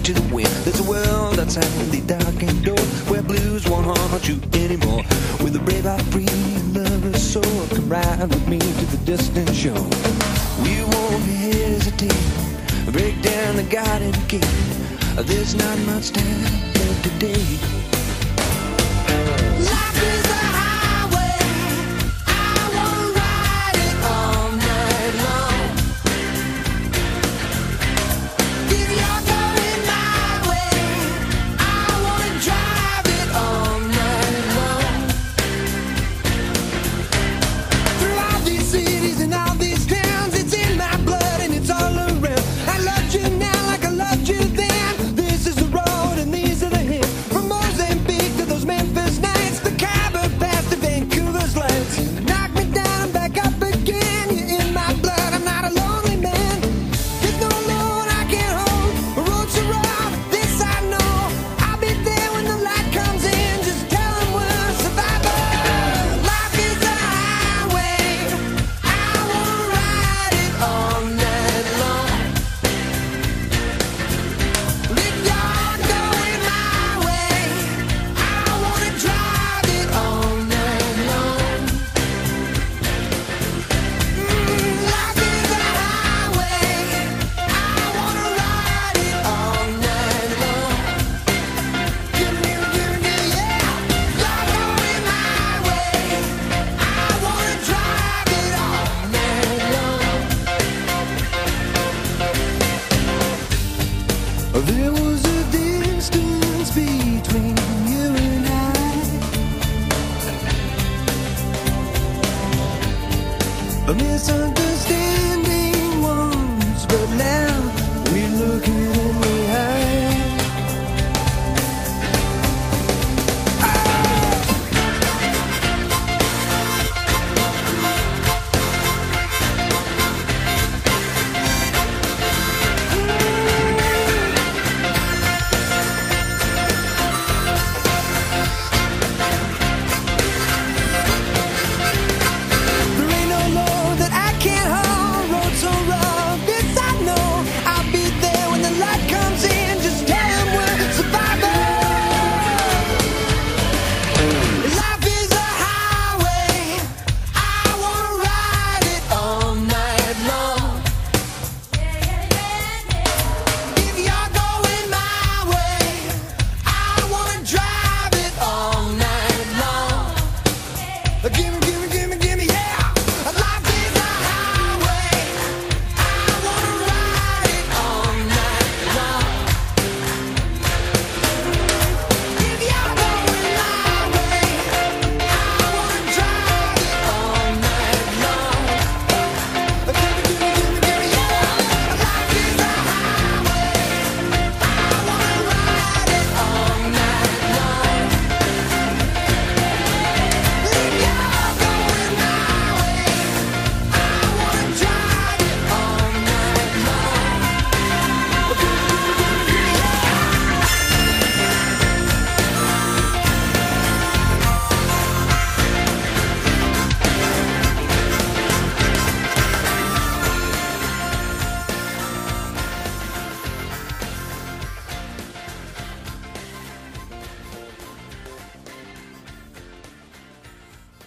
to the wind. There's a world outside the darkened door where blues won't haunt you anymore. With a brave heart, free and lover's soul, come ride with me to the distant shore. We won't hesitate, break down the garden gate. There's not much time left today. Life is a highway, I wanna ride it all night long. If you're going my way, I wanna drive it all night long. Through all these cities and all these towns, it's in my blood and it's all around. I loved you now like I loved you then. This is the road and these are the hills. From Mozambique to those Memphis nights, the Khyber Pass to Vancouver's lights. Knock me down and back up again. You're in my blood, I'm not a lonely man. There's no load I can't hold. The road's so rough, this I know. I'll be there when the light comes in. Just tell them we're survivors. Life is a highway, I wanna ride it all night long. If you're going my way, I wanna drive it all night long. Life is a highway, I wanna ride it all night long. Give me, yeah. You're going my way, I wanna drive it all night long. There was